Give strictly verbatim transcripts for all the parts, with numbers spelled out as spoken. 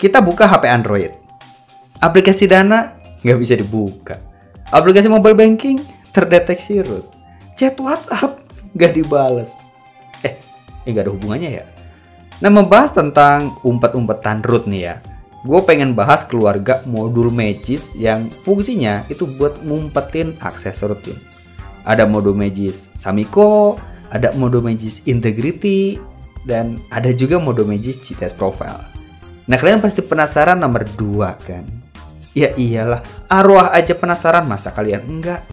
Kita buka H P Android. Aplikasi Dana nggak bisa dibuka. Aplikasi mobile banking terdeteksi root. Chat WhatsApp nggak dibales. Eh, eh nggak ada hubungannya ya. Nah, membahas tentang umpet-umpetan root nih ya. Gue pengen bahas keluarga modul Magis yang fungsinya itu buat ngumpetin akses root. Ada modul Magis Samiko, ada modul Magis Integrity, dan ada juga modul Magis C T S Profile. Nah, kalian pasti penasaran nomor dua kan? Ya iyalah, arwah aja penasaran, masa kalian enggak?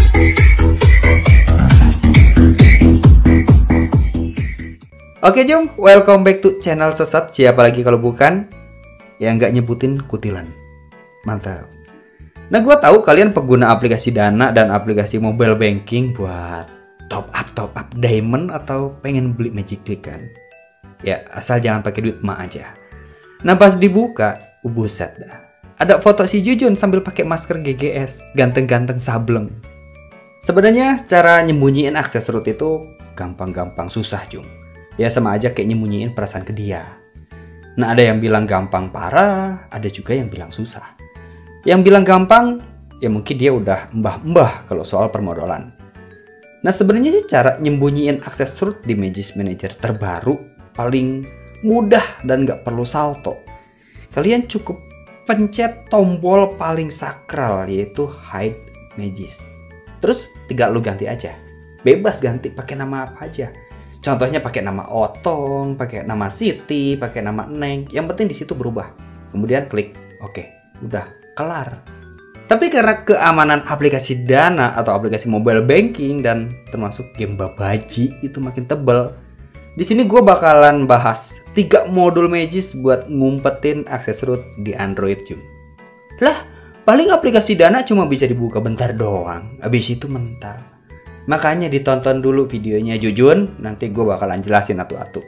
Oke jom, welcome back to channel sesat. Siapa lagi kalau bukan yang nggak nyebutin kutilan. Mantap. Nah, gue tahu kalian pengguna aplikasi Dana dan aplikasi mobile banking buat top up top up diamond atau pengen beli magic click kan? Ya, asal jangan pakai duit emak aja. Nah, pas dibuka, uh, buset dah. Ada foto si Jujun sambil pakai masker G G S, ganteng-ganteng sableng. Sebenarnya cara nyembunyiin akses root itu gampang-gampang susah, Jung. Ya sama aja kayak nyembunyiin perasaan ke dia. Nah, ada yang bilang gampang parah, ada juga yang bilang susah. Yang bilang gampang, ya mungkin dia udah mbah-mbah kalau soal permodalan. Nah, sebenarnya sih cara nyembunyiin akses root di Magis Manager terbaru paling mudah dan nggak perlu salto. Kalian cukup pencet tombol paling sakral, yaitu hide Magis. Terus tinggal lu ganti aja. Bebas ganti pakai nama apa aja. Contohnya pakai nama Otong, pakai nama Siti, pakai nama Neng. Yang penting di situ berubah. Kemudian klik oke, udah kelar. Tapi karena keamanan aplikasi Dana atau aplikasi mobile banking dan termasuk game babaji itu makin tebal, di sini gue bakalan bahas tiga modul Magis buat ngumpetin akses root di Android juga. Lah, paling aplikasi Dana cuma bisa dibuka bentar doang, habis itu mental. Makanya ditonton dulu videonya Jujun, nanti gue bakalan jelasin atu-atu.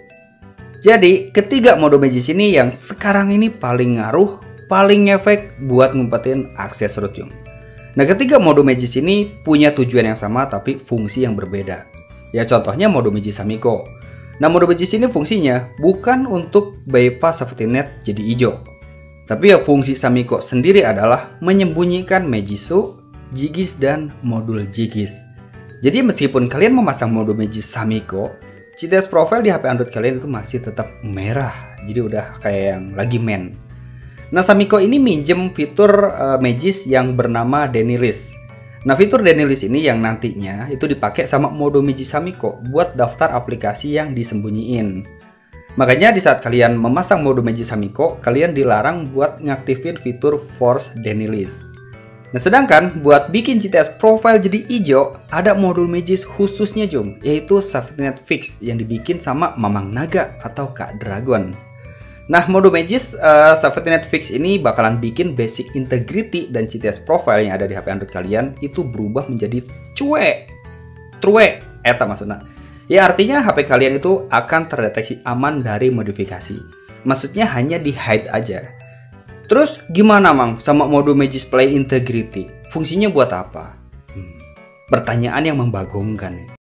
Jadi, ketiga modul Magis ini yang sekarang ini paling ngaruh, paling ngefek buat ngumpetin akses root. Nah, ketiga modul Magis ini punya tujuan yang sama tapi fungsi yang berbeda. Ya contohnya modul Magis Samiko. Nah, modul Magis ini fungsinya bukan untuk bypass safety net jadi hijau. Tapi ya fungsi Samiko sendiri adalah menyembunyikan Magisu, Jigis, dan modul Jigis. Jadi meskipun kalian memasang modul Magis Samiko, C T S Profile di H P Android kalian itu masih tetap merah. Jadi udah kayak yang lagi main. Nah, Samiko ini minjem fitur uh, Magis yang bernama Denilis. Nah, fitur Denilis ini yang nantinya itu dipakai sama modul Magis Samiko buat daftar aplikasi yang disembunyiin. Makanya di saat kalian memasang modul Magis Samiko, kalian dilarang buat ngaktifin fitur Force Denilis. Nah, sedangkan buat bikin C T S Profile jadi hijau, ada modul Magis khususnya Jom, yaitu Safety Net Fix yang dibikin sama Mamang Naga atau Kak Dragon. Nah, modul Magis uh, Safety Net Fix ini bakalan bikin basic integrity dan C T S Profile yang ada di H P Android kalian itu berubah menjadi cuek. True, eta maksudnya. Ya artinya H P kalian itu akan terdeteksi aman dari modifikasi. Maksudnya hanya di hide aja. Terus gimana Mang sama modul Magis Play Integrity? Fungsinya buat apa? Hmm, pertanyaan yang membagongkan.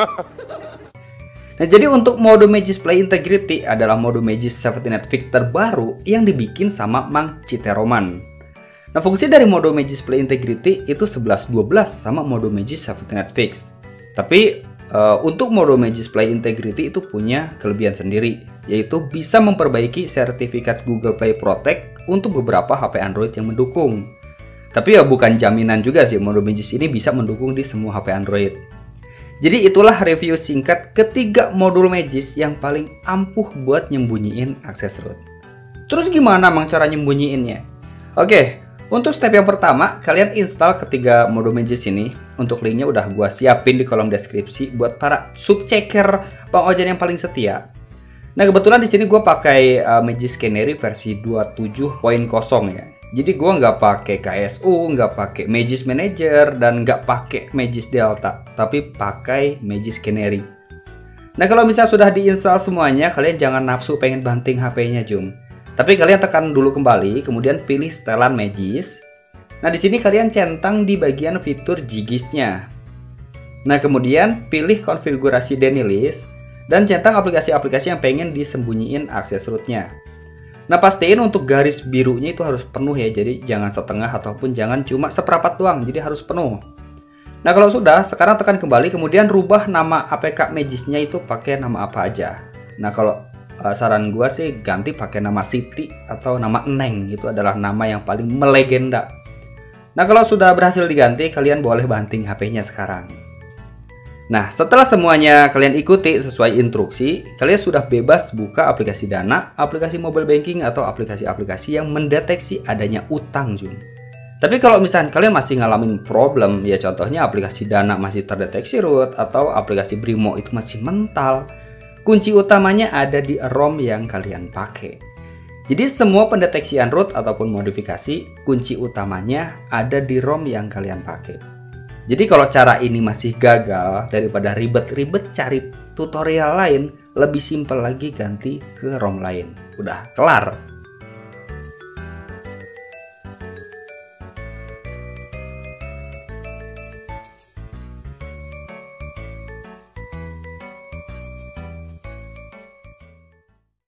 Nah, jadi untuk modul Magis Play Integrity adalah modul Magis Safety Net Fix terbaru yang dibikin sama Mang Citeroman. Nah, fungsi dari modul Magis Play Integrity itu sebelas dua belas sama modul Magis Safety Net Fix. Tapi uh, untuk modul Magis Play Integrity itu punya kelebihan sendiri, yaitu bisa memperbaiki sertifikat Google Play Protect untuk beberapa H P Android yang mendukung. Tapi ya bukan jaminan juga sih modul Magis ini bisa mendukung di semua H P Android. Jadi itulah review singkat ketiga modul Magis yang paling ampuh buat nyembunyiin akses root. Terus gimana Mang cara nyembunyiinnya? Oke, untuk step yang pertama, kalian install ketiga modul Magis ini. Untuk linknya udah gua siapin di kolom deskripsi buat para subchecker Bang Ojan yang paling setia. Nah, kebetulan di sini gua pakai uh, Magis Canary versi dua puluh tujuh titik nol ya. Jadi gue nggak pakai K S U, nggak pakai Magis Manager, dan nggak pakai Magis Delta, tapi pakai Magis Canary. Nah, kalau misalnya sudah diinstal semuanya, kalian jangan nafsu pengen banting H P-nya, Jum. Tapi kalian tekan dulu kembali, kemudian pilih setelan Magis. Nah, di sini kalian centang di bagian fitur Jigisnya. Nah, kemudian pilih konfigurasi Denilis dan centang aplikasi-aplikasi yang pengen disembunyiin akses rootnya. Nah, pastiin untuk garis birunya itu harus penuh ya, jadi jangan setengah ataupun jangan cuma seperempat doang, jadi harus penuh. Nah, kalau sudah, sekarang tekan kembali, kemudian rubah nama A P K Magisnya itu pakai nama apa aja. Nah, kalau uh, saran gua sih ganti pakai nama Siti atau nama Neng, itu adalah nama yang paling melegenda. Nah, kalau sudah berhasil diganti, kalian boleh banting H P-nya sekarang. Nah, setelah semuanya kalian ikuti sesuai instruksi, kalian sudah bebas buka aplikasi Dana, aplikasi mobile banking, atau aplikasi-aplikasi yang mendeteksi adanya utang, Jun. Tapi kalau misalnya kalian masih ngalamin problem, ya contohnya aplikasi Dana masih terdeteksi root, atau aplikasi Brimo itu masih mental, kunci utamanya ada di ROM yang kalian pakai. Jadi semua pendeteksian root ataupun modifikasi, kunci utamanya ada di ROM yang kalian pakai. Jadi kalau cara ini masih gagal, daripada ribet-ribet cari tutorial lain, lebih simpel lagi ganti ke ROM lain. Udah kelar.